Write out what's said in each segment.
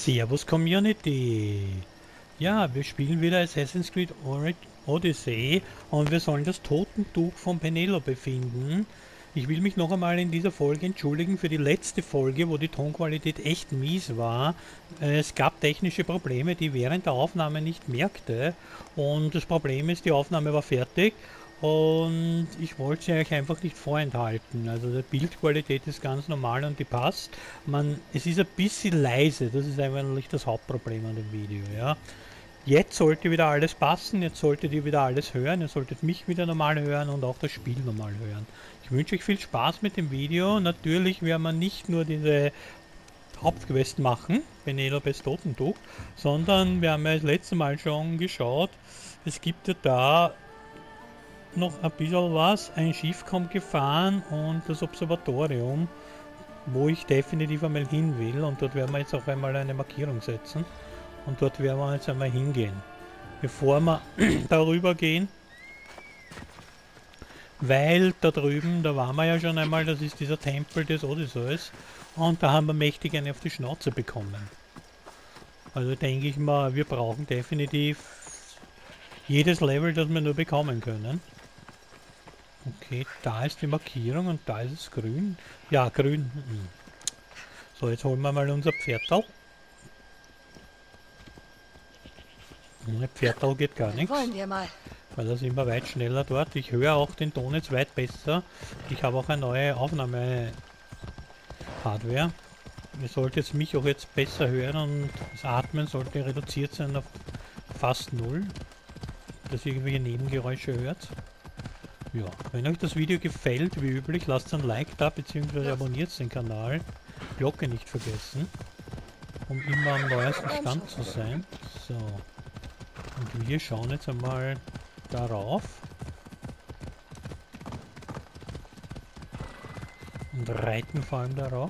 Servus Community! Ja, wir spielen wieder Assassin's Creed Odyssey und wir sollen das Totentuch von Penelope finden. Ich will mich noch einmal in dieser Folge entschuldigen für die letzte Folge, wo die Tonqualität echt mies war. Es gab technische Probleme, die ich während der Aufnahme nicht merkte, und das Problem ist, die Aufnahme war fertig und ich wollte sie euch einfach nicht vorenthalten. Also die Bildqualität ist ganz normal und die passt. Es ist ein bisschen leise, das ist eigentlich das Hauptproblem an dem Video. Ja. Jetzt sollte wieder alles passen, jetzt solltet ihr wieder alles hören, ihr solltet mich wieder normal hören und auch das Spiel normal hören. Ich wünsche euch viel Spaß mit dem Video. Natürlich werden wir nicht nur diese Hauptquest machen, Penelopes Totentuch, sondern wir haben ja das letzte Mal schon geschaut, es gibt ja da noch ein bisschen was. Ein Schiff kommt gefahren und das Observatorium, wo ich definitiv einmal hin will, und dort werden wir jetzt auch einmal eine Markierung setzen und dort werden wir jetzt einmal hingehen. Bevor wir darüber gehen, weil da drüben, da waren wir ja schon einmal, das ist dieser Tempel des Odysseus, und da haben wir mächtig eine auf die Schnauze bekommen. Also denke ich mal, wir brauchen definitiv jedes Level, das wir nur bekommen können. Okay, da ist die Markierung und da ist es grün. Ja, grün. So, jetzt holen wir mal unser Pferdal. Ohne Pferdal geht gar nichts. Wollen wir mal. Weil das immer weit schneller dort. Ich höre auch den Ton jetzt weit besser. Ich habe auch eine neue Aufnahme-Hardware. Ihr solltet jetzt mich auch jetzt besser hören und das Atmen sollte reduziert sein auf fast 0. Dass ihr irgendwelche Nebengeräusche hört. Ja, wenn euch das Video gefällt, wie üblich, lasst ein Like da, beziehungsweise abonniert den Kanal. Glocke nicht vergessen, um immer am neuesten Stand zu sein. So, und wir schauen jetzt einmal darauf. Und reiten vor allem darauf.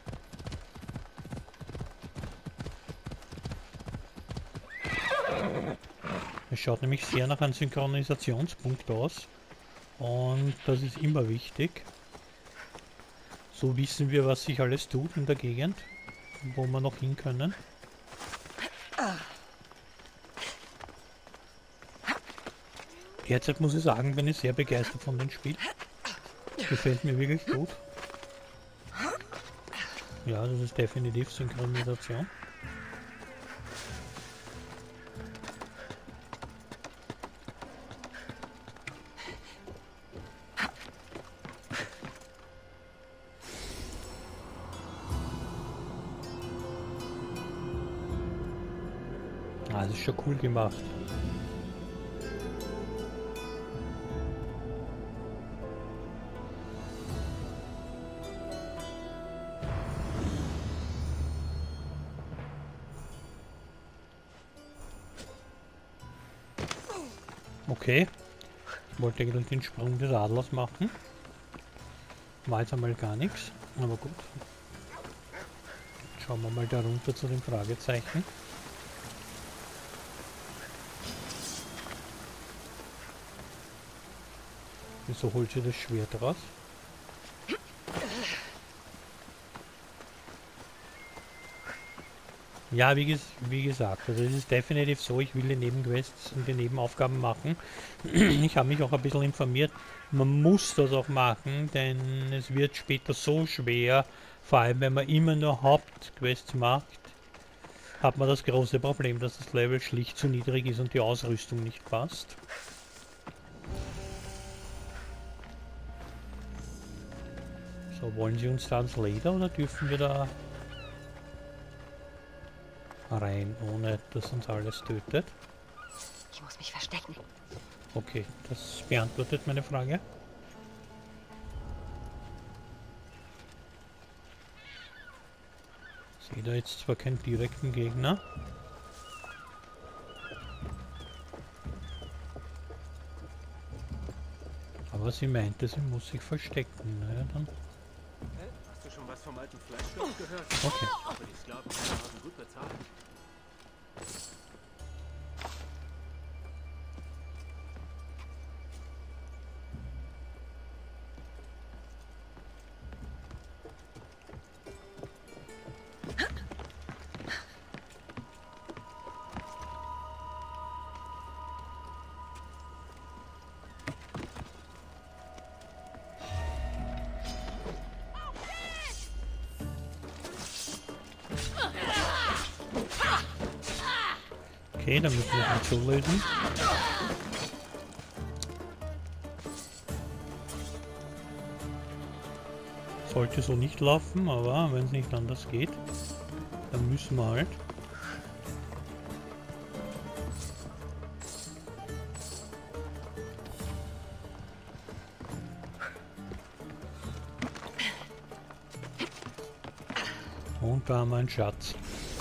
Es schaut nämlich sehr nach einem Synchronisationspunkt aus. Und das ist immer wichtig. So wissen wir, was sich alles tut in der Gegend, wo wir noch hin können. Derzeit muss ich sagen, bin ich sehr begeistert von dem Spiel. Gefällt mir wirklich gut. Ja, das ist definitiv Synchronisation. Ah, das ist schon cool gemacht. Okay. Ich wollte eigentlich den Sprung des Adlers machen. War jetzt einmal gar nichts, aber gut. Schauen wir mal da runter zu den Fragezeichen. Wieso holt sie das Schwert raus? Ja, wie gesagt, also es ist definitiv so, ich will die Nebenquests und die Nebenaufgaben machen. Ich habe mich auch ein bisschen informiert, man muss das auch machen, denn es wird später so schwer, vor allem wenn man immer nur Hauptquests macht, hat man das große Problem, dass das Level schlicht zu niedrig ist und die Ausrüstung nicht passt. So, wollen sie uns da ans Leder oder dürfen wir da rein, ohne dass uns alles tötet? Ich muss mich verstecken. Okay, das beantwortet meine Frage. Ich sehe da jetzt zwar keinen direkten Gegner. Aber sie meinte, sie muss sich verstecken. Naja, dann. Hast du schon was vom alten Fleischstoff gehört? Okay. Aber die Sklaven haben gut bezahlt. Okay, dann müssen wir das so lösen. Sollte so nicht laufen, aber wenn es nicht anders geht, dann müssen wir halt. Und da haben wir einen Schatz.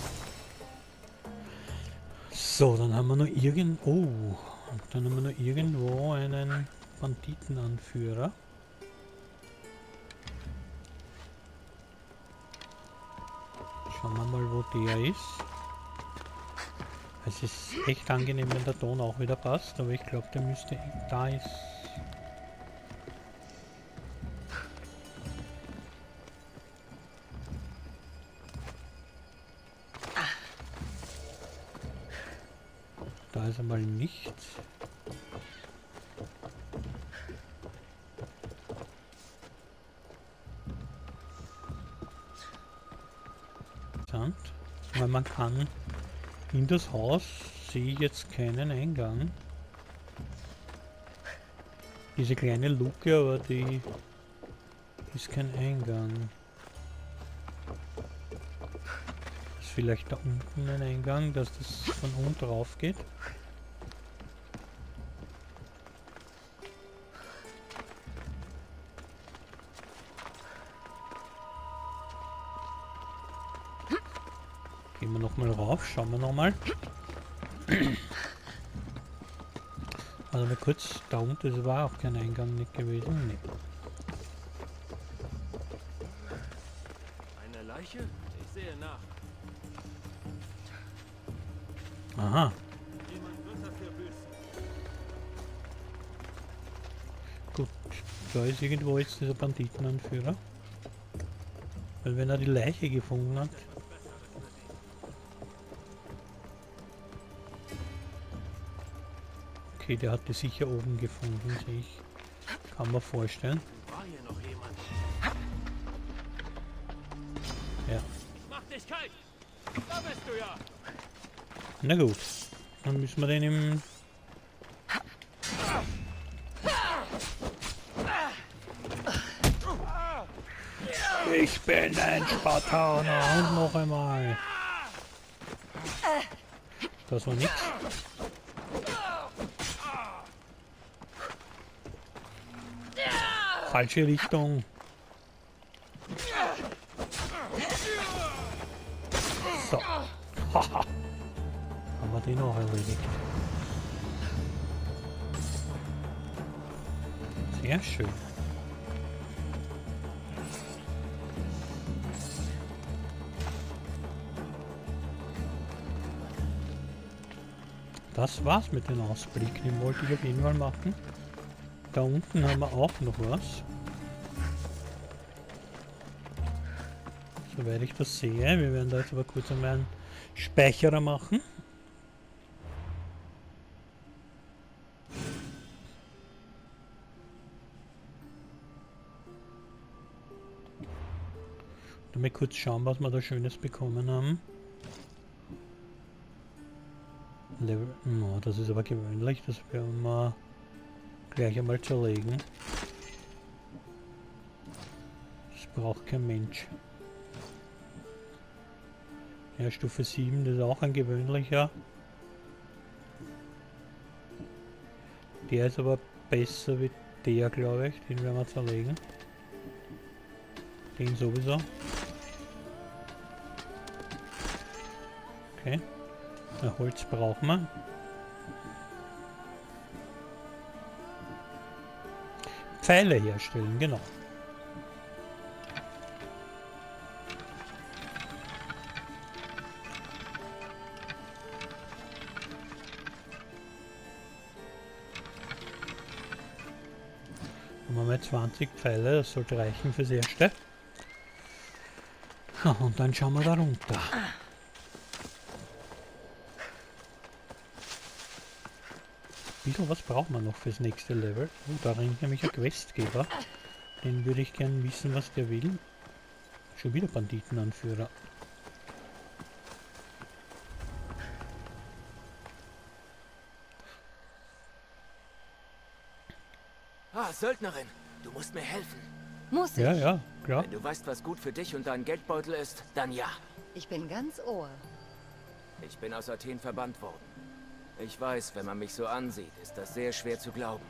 So, dann haben wir noch irgendwo einen Banditenanführer. Schauen wir mal, wo der ist. Es ist echt angenehm, wenn der Ton auch wieder passt, aber ich glaube, der müsste da ist. Da ist einmal nichts. Weil man kann in das Haus, sehe ich jetzt keinen Eingang. Diese kleine Luke, aber die ist kein Eingang. Ist vielleicht da unten ein Eingang, dass das von unten drauf geht? Gehen wir nochmal rauf, schauen wir nochmal. Also mal kurz, da unten, das war auch kein Eingang nicht gewesen. Nee. Eine Leiche? Ich sehe nach. Aha, Jemand wird dafür büßen. gut. Da ist irgendwo jetzt dieser Banditenanführer. Weil wenn er die Leiche gefunden hat. Okay, der hat die sicher oben gefunden, sehe ich. Kann man vorstellen. War hier noch jemand? Ja. Mach dich kalt! Da bist du ja! Na gut. Dann müssen wir den im... Ich bin ein Spartaner und noch einmal. Das war nichts. Falsche Richtung. So. Haha. Haben wir den auch erledigt. Sehr schön. Das war's mit den Ausblicken, den wollte ich auf jeden Fall machen. Da unten haben wir auch noch was. Soweit ich das sehe. Wir werden da jetzt aber kurz einmal einen Speicherer machen. Damit kurz schauen, was wir da Schönes bekommen haben. Level, no, das ist aber gewöhnlich, das werden wir gleich einmal zerlegen. Das braucht kein Mensch. Ja, Stufe 7, das ist auch ein gewöhnlicher. Der ist aber besser wie der, glaube ich. Den werden wir zerlegen. Den sowieso. Okay. Ja, Holz brauchen wir. Pfeile herstellen, genau. Dann haben wir 20 Pfeile, das sollte reichen fürs Erste. Ja, und dann schauen wir da runter. Was braucht man noch fürs nächste Level? Oh, da rennt nämlich ein Questgeber. Den würde ich gern wissen, was der will. Schon wieder Banditenanführer. Söldnerin. Du musst mir helfen. Muss ich? Ja, ja, klar. Wenn du weißt, was gut für dich und deinen Geldbeutel ist, dann ja. Ich bin ganz Ohr. Ich bin aus Athen verbannt worden. Ich weiß, wenn man mich so ansieht, ist das sehr schwer zu glauben.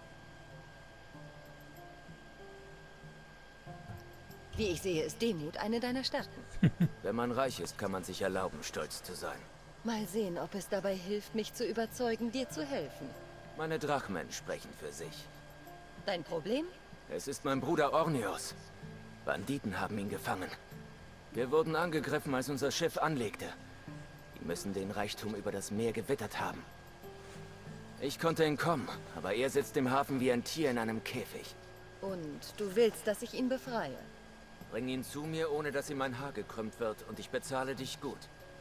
Wie ich sehe, ist Demut eine deiner Stärken. Wenn man reich ist, kann man sich erlauben, stolz zu sein. Mal sehen, ob es dabei hilft, mich zu überzeugen, dir zu helfen. Meine Drachmen sprechen für sich. Dein Problem? Es ist mein Bruder Ornios. Banditen haben ihn gefangen. Wir wurden angegriffen, als unser Schiff anlegte. Die müssen den Reichtum über das Meer gewittert haben. Ich konnte entkommen, aber er sitzt im Hafen wie ein Tier in einem Käfig. Und du willst, dass ich ihn befreie? Bring ihn zu mir, ohne dass ihm mein Haar gekrümmt wird, und ich bezahle dich gut.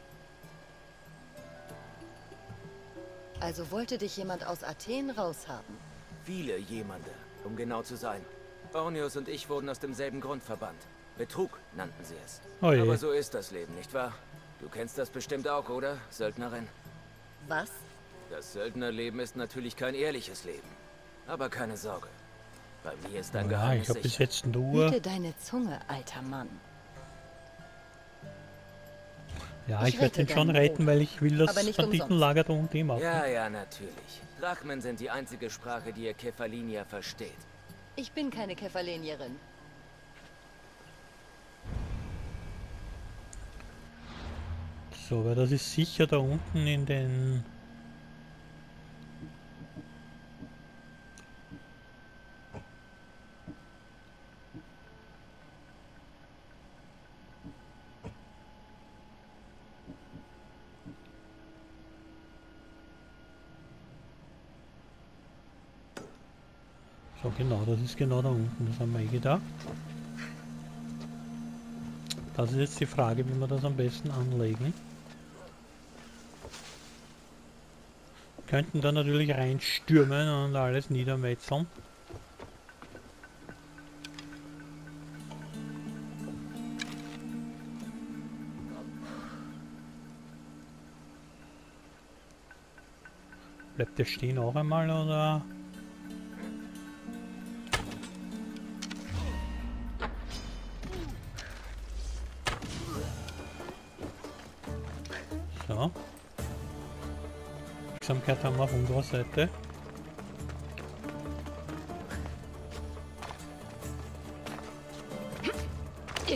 Also wollte dich jemand aus Athen raushaben? Viele jemande, um genau zu sein. Ornios und ich wurden aus demselben Grund verbannt. Betrug nannten sie es. Oh je. Aber so ist das Leben, nicht wahr? Du kennst das bestimmt auch, oder, Söldnerin? Was? Das Söldnerleben ist natürlich kein ehrliches Leben. Aber keine Sorge. Bei mir ist dein Ja, Geheimnis ich habe bis sicher. jetzt nur... Hüte deine Zunge, alter Mann. Ja, Ich ich werde rette den schon deinen retten, Bruder. weil ich will das Aber nicht Banditenlager da unten machen. Ja, ja, natürlich. Drachmen sind die einzige Sprache, die ihr Kefalinier versteht. Ich bin keine Kefalenierin. So, aber das ist sicher da unten in den... So genau, das ist genau da unten, das haben wir eh gedacht. Das ist jetzt die Frage, wie wir das am besten anlegen. Könnten da natürlich reinstürmen und alles niedermetzeln. Bleibt der stehen auch einmal, oder? So. Wirksamkeit haben wir auf unserer Seite. Ja.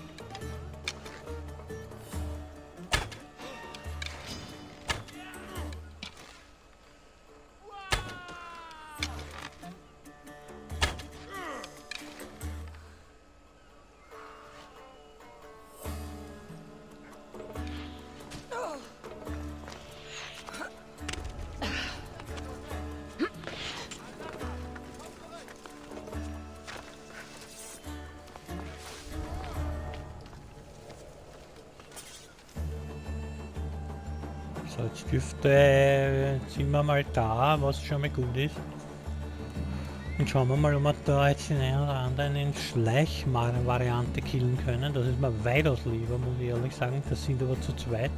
So, jetzt dürfte, sind wir mal da, was schon mal gut ist. Und schauen wir mal, ob wir da jetzt den einen oder anderen in Schleichvariante killen können. Das ist mir weitaus lieber, muss ich ehrlich sagen. Das sind aber zu zweit.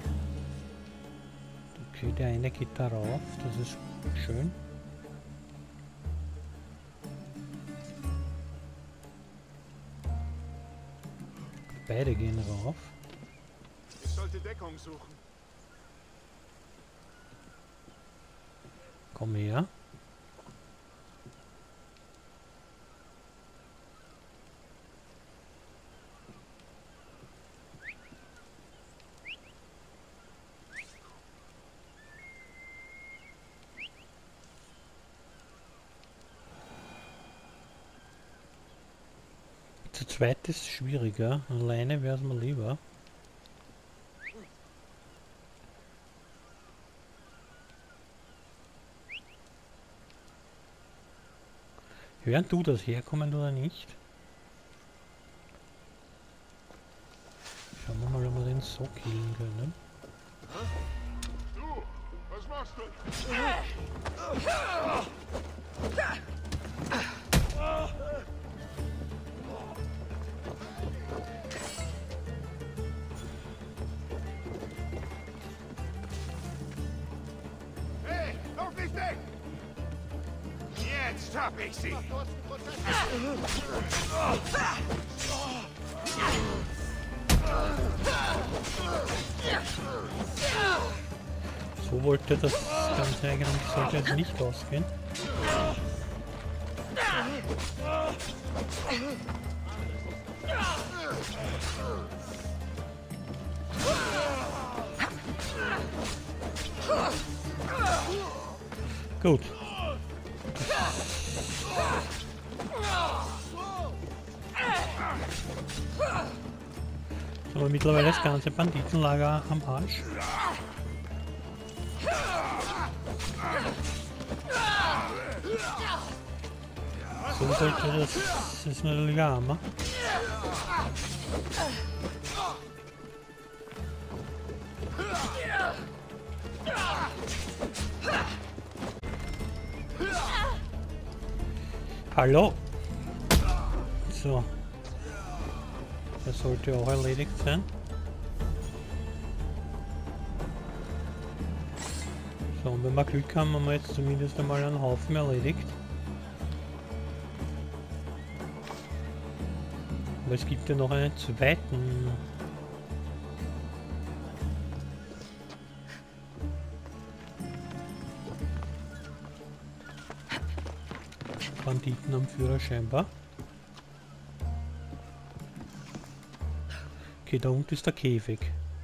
Okay, der eine geht da rauf, das ist schön. Beide gehen rauf. Ich sollte Deckung suchen. Komm her. Zu zweit ist es schwieriger, alleine wäre es mir lieber. Hören du das herkommen oder nicht? Schauen wir mal, ob wir den so killen können. Du, was machst du? Hey, lauf nicht weg! Jetzt! Jetzt hab ich sie. So wollte das Ganze eigentlich, sollte es nicht ausgehen. Gut. So, mittlerweile das ganze Banditenlager am Arsch. So sollte das ist natürlich armer. Hallo? So. Das sollte auch erledigt sein. So, und wenn wir Glück haben, haben wir jetzt zumindest einmal einen Haufen erledigt. Aber es gibt ja noch einen zweiten. Banditen am Führer scheinbar. Okay, da unten ist der Käfig.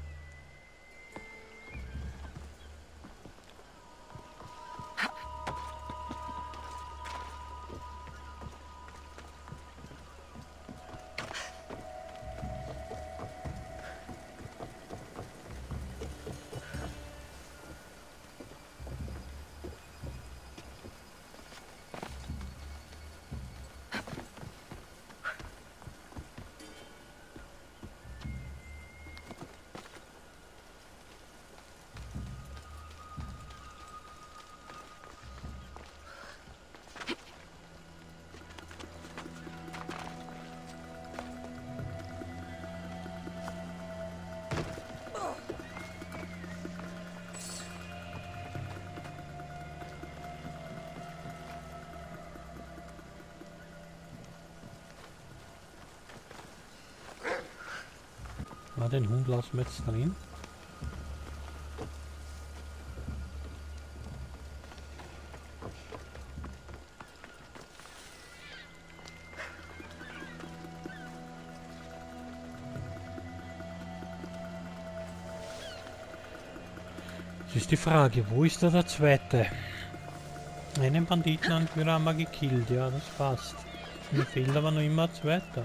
Na, den Hund lassen wir jetzt drin. Das ist die Frage, wo ist da der zweite? Einen Banditenanführer haben wir gekillt, ja, das passt. Mir fehlt aber noch immer ein zweiter.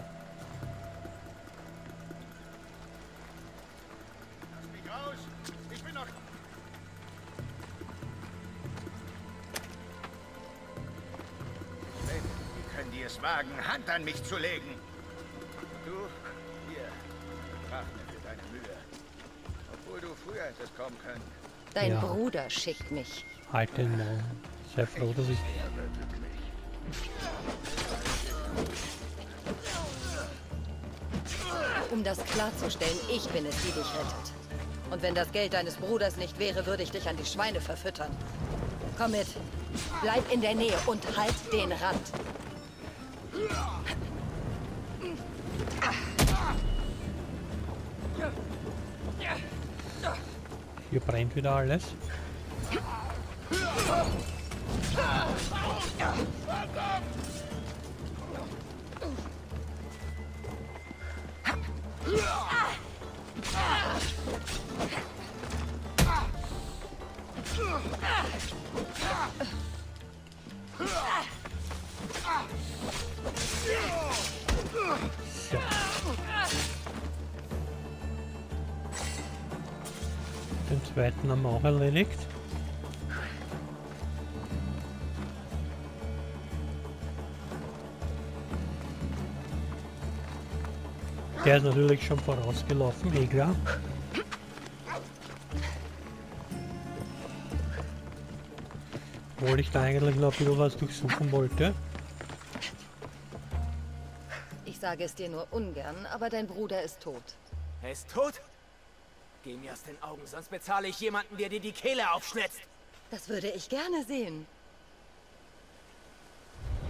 Wagen, Hand an mich zu legen. Du, hier, sprach mir für deine Mühe. Obwohl du früher hättest kommen können. Dein Ja. Bruder schickt mich. Halt den Maul. Sehr froh, dass ich... Um das klarzustellen, ich bin es, die dich rettet. Und wenn das Geld deines Bruders nicht wäre, würde ich dich an die Schweine verfüttern. Komm mit. Bleib in der Nähe und halt den Rand. Hier brennt wieder alles. So. Den zweiten haben wir auch erledigt. Der ist natürlich schon vorausgelaufen, eh klar. Obwohl ich da eigentlich noch ein bisschen was durchsuchen wollte. Ich sage es dir nur ungern, aber dein Bruder ist tot. Er ist tot? Geh mir aus den Augen, sonst bezahle ich jemanden, der dir die Kehle aufschnitzt. Das würde ich gerne sehen.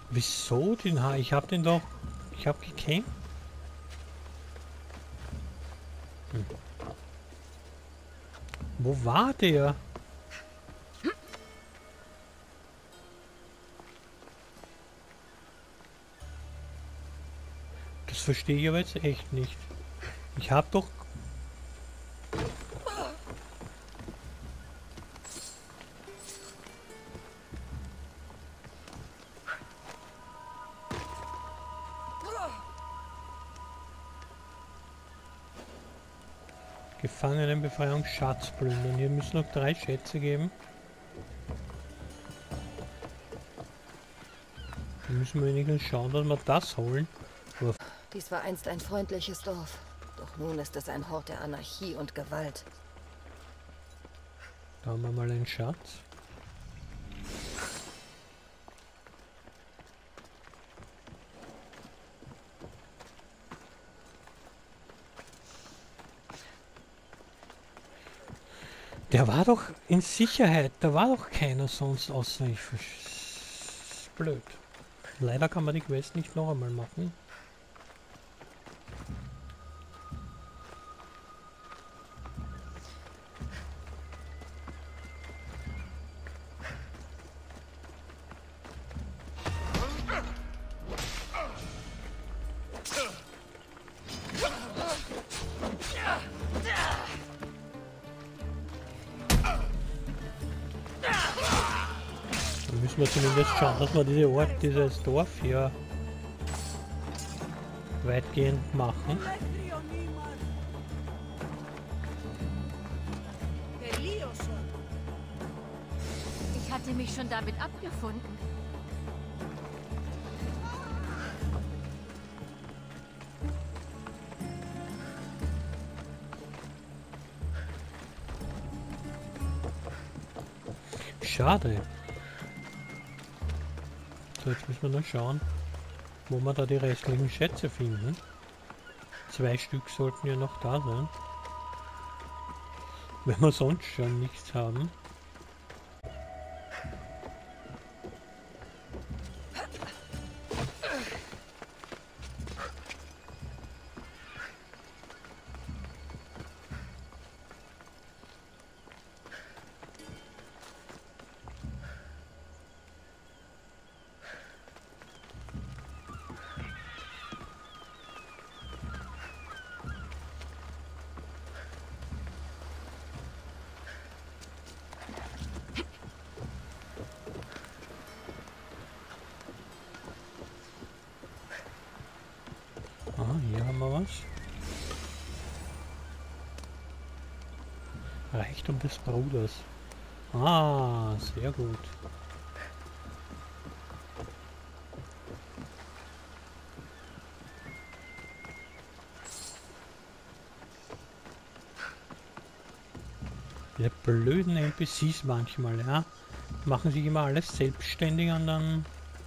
Wieso den Haar? Ich hab den doch... Ich hab gekämpft. Wo war der? Das verstehe ich aber jetzt echt nicht. Ich hab doch... Gefangenenbefreiung, Schatz plündern. Hier müssen noch 3 Schätze geben. Da müssen wir wenigstens schauen, dass wir das holen. Aber Dies war einst ein freundliches Dorf. Doch nun ist es ein Hort der Anarchie und Gewalt. da haben wir mal einen Schatz. Der war doch in Sicherheit. Da war doch keiner sonst außer ich. Blöd. Leider kann man die Quest nicht noch einmal machen. Dann müssen wir zumindest schauen, dass wir dieses Dorf hier weitgehend machen. Ich hatte mich schon damit abgefunden. Schade. So, jetzt müssen wir noch schauen, wo wir da die restlichen Schätze finden. 2 Stück sollten ja noch da sein. Wenn wir sonst schon nichts haben. Ah, hier haben wir was. Reichtum des Bruders. Ah, sehr gut. Die blöden NPCs manchmal, ja. Machen sich immer alles selbstständig und dann...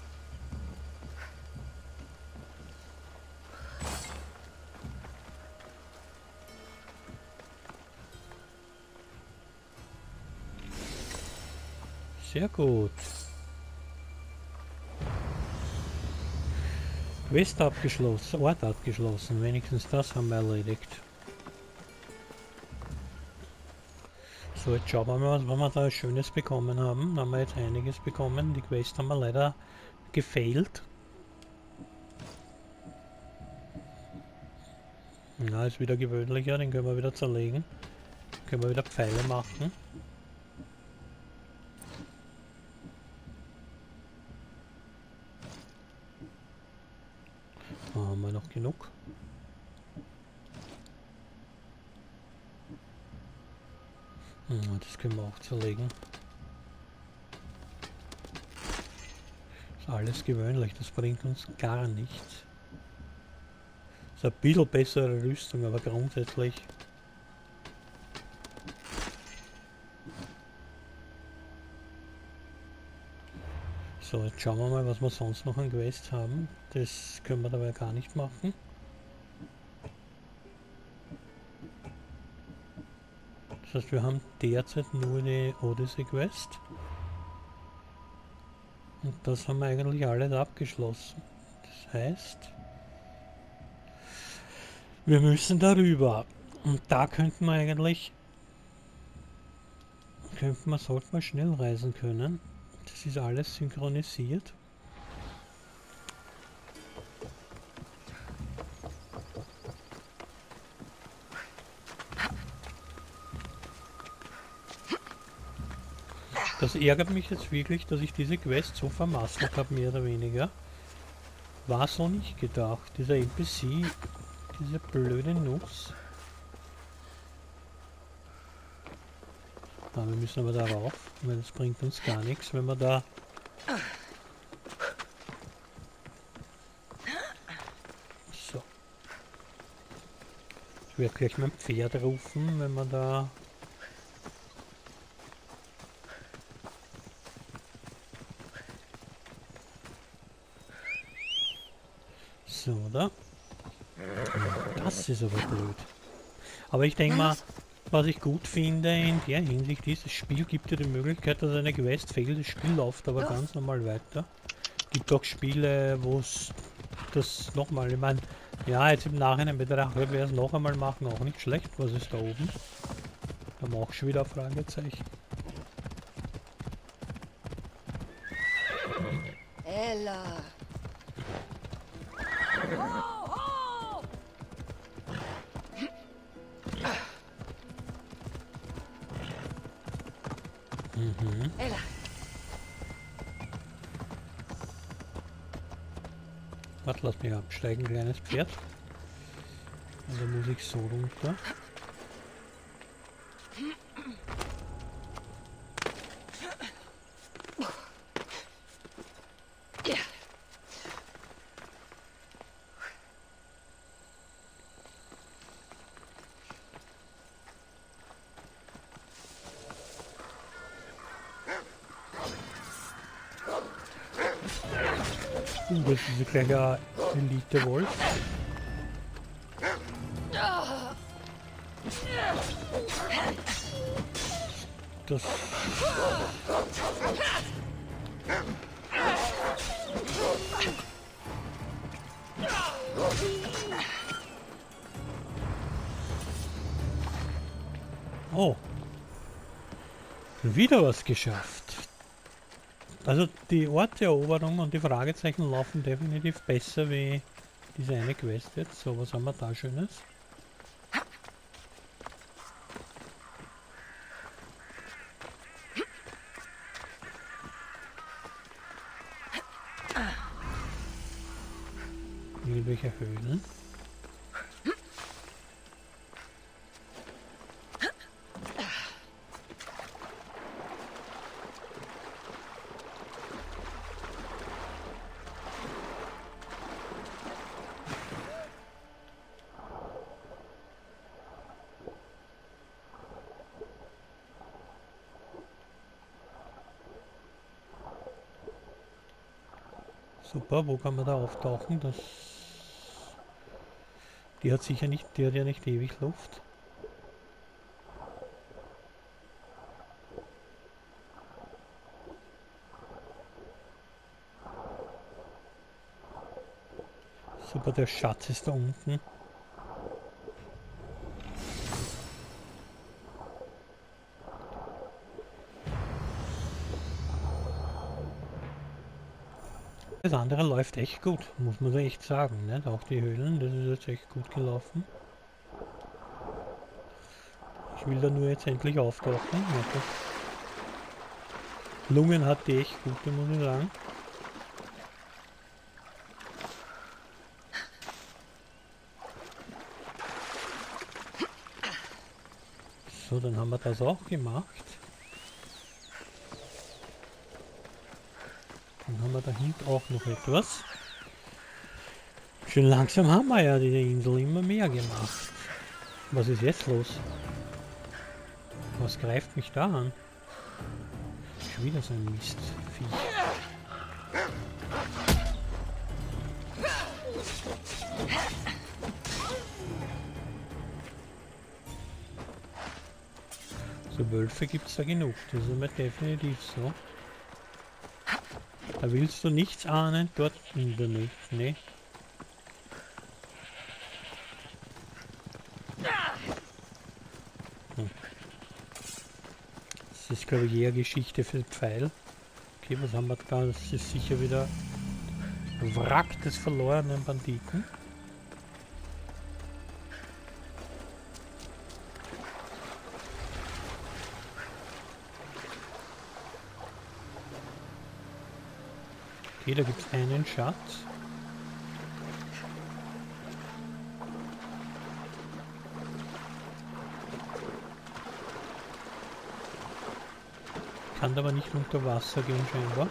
Sehr gut. Quest abgeschlossen, Ort abgeschlossen. Wenigstens das haben wir erledigt. So, jetzt schauen wir mal, was wir da Schönes bekommen haben. Da haben wir jetzt einiges bekommen. Die Quest haben wir leider gefailt. Na, ist wieder gewöhnlicher, den können wir wieder zerlegen. Können wir wieder Pfeile machen. Da haben wir noch genug. Das können wir auch zerlegen. Ist alles gewöhnlich, das bringt uns gar nichts. Ist ein bisschen bessere Rüstung, aber grundsätzlich. So, jetzt schauen wir mal, was wir sonst noch an Quest haben. Das können wir dabei gar nicht machen. Das heißt, wir haben derzeit nur die Odyssey Quest. Und das haben wir eigentlich alles abgeschlossen. Das heißt, wir müssen darüber. Und da könnten wir eigentlich, sollte man schnell reisen können. Das ist alles synchronisiert. Das ärgert mich jetzt wirklich, dass ich diese Quest so vermasselt habe, mehr oder weniger. War so nicht gedacht. Dieser NPC, diese blöde Nuss. Ah, wir müssen aber darauf, weil das bringt uns gar nichts, wenn wir da... So. Ich werde gleich mein Pferd rufen, wenn wir da... So, oder? Das ist aber blöd. Aber ich denke mal, was ich gut finde in der Hinsicht ist, das Spiel gibt dir die Möglichkeit, dass eine Quest fehlt, das Spiel läuft aber ganz normal weiter. Gibt auch Spiele, wo es das nochmal, ich meine, ja, jetzt im Nachhinein betrachtet, wer es noch einmal machen, auch nicht schlecht. Was ist da oben? Da haben wir auch schon wieder ein Fragezeichen. Ella. Ella. Warte, lass mich absteigen, kleines Pferd. Und dann muss ich so runter. Das ist ein kleiner Elite-Wolf. Das... Oh. Wieder was geschafft. Also die Ortseroberung und die Fragezeichen laufen definitiv besser wie diese eine Quest jetzt. So, was haben wir da Schönes? Irgendwelche Höhlen. Super, wo kann man da auftauchen? Das... Die hat sicher nicht, die hat ja nicht ewig Luft. Super, der Schatz ist da unten. Das andere läuft echt gut, muss man da echt sagen, ne? Auch die Höhlen, das ist jetzt echt gut gelaufen. Ich will da nur jetzt endlich auftauchen. Warte. Lungen hat die echt gute, muss ich sagen. So, dann haben wir das auch gemacht. Dann haben wir da hinten auch noch etwas. Schön langsam haben wir ja diese Insel immer mehr gemacht. Was ist jetzt los? Was greift mich da an? Schon wieder so ein Mistviech. So Wölfe gibt es da genug, das ist aber definitiv so. Da willst du nichts ahnen, dort in der Nähe. Nee. Das ist, glaube ich, eher Geschichte für den Pfeil. Okay, was haben wir da? Das ist sicher wieder Wrack des verlorenen Banditen. Okay, da gibt es einen Schatz. Kann aber nicht unter Wasser gehen scheinbar.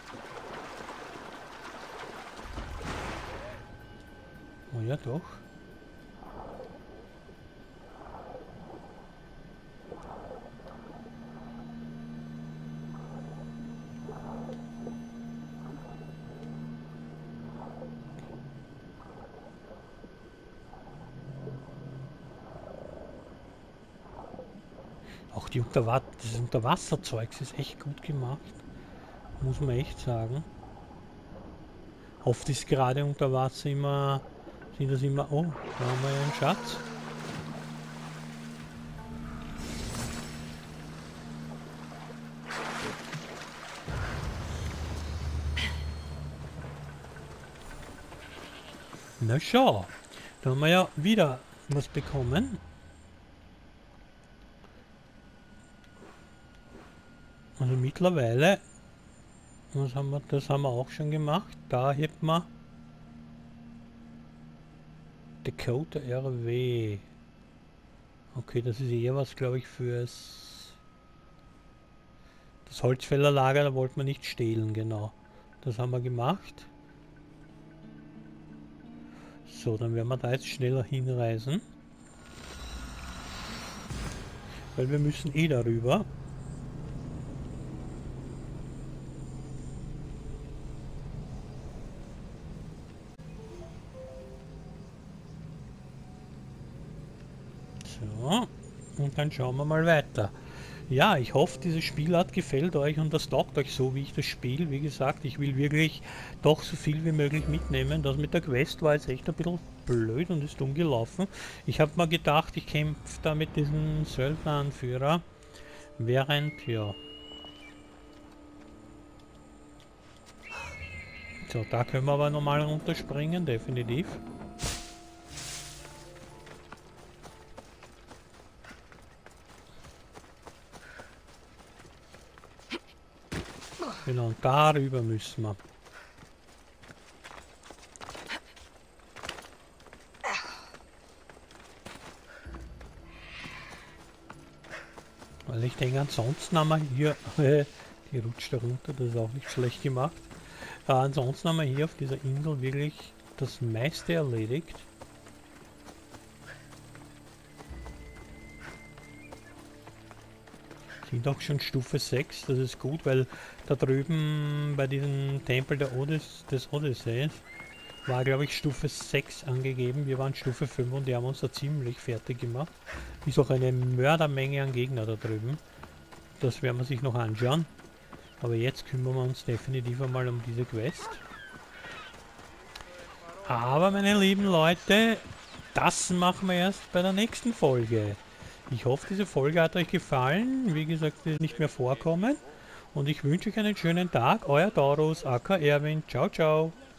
Oh ja, doch. Auch die das Unterwasserzeugs ist echt gut gemacht. Muss man echt sagen. Oft ist gerade unter Wasser immer, sind das immer, oh, da haben wir ja einen Schatz. Na schau, da haben wir ja wieder was bekommen. Also mittlerweile, was haben wir, das haben wir auch schon gemacht. Da hebt man Dakota RW. Okay, das ist eher was, glaube ich, fürs das Holzfällerlager, da wollte man nicht stehlen, genau. Das haben wir gemacht. So, dann werden wir da jetzt schneller hinreisen. Weil wir müssen eh darüber. So, und dann schauen wir mal weiter. Ja, ich hoffe, dieses Spielart gefällt euch und das taugt euch so, wie ich das spiele. Wie gesagt, ich will wirklich doch so viel wie möglich mitnehmen. Das mit der Quest war jetzt echt ein bisschen blöd und ist dumm gelaufen. Ich habe mal gedacht, ich kämpfe da mit diesem Söldneranführer, während, ja. So, da können wir aber normal runterspringen, definitiv. Genau, und darüber müssen wir. Weil ich denke, ansonsten haben wir hier, die rutscht da runter, das ist auch nicht schlecht gemacht. Ansonsten haben wir hier auf dieser Insel wirklich das meiste erledigt. Sind auch schon Stufe 6, das ist gut, weil da drüben bei diesem Tempel des Odysseus war, glaube ich, Stufe 6 angegeben. Wir waren Stufe 5 und die haben uns da ziemlich fertig gemacht. Ist auch eine Mördermenge an Gegner da drüben. Das werden wir sich noch anschauen. Aber jetzt kümmern wir uns definitiv einmal um diese Quest. Aber meine lieben Leute, das machen wir erst bei der nächsten Folge. Ich hoffe, diese Folge hat euch gefallen. Wie gesagt, wird nicht mehr vorkommen. Und ich wünsche euch einen schönen Tag. Euer Taurus, aka Erwin. Ciao, ciao.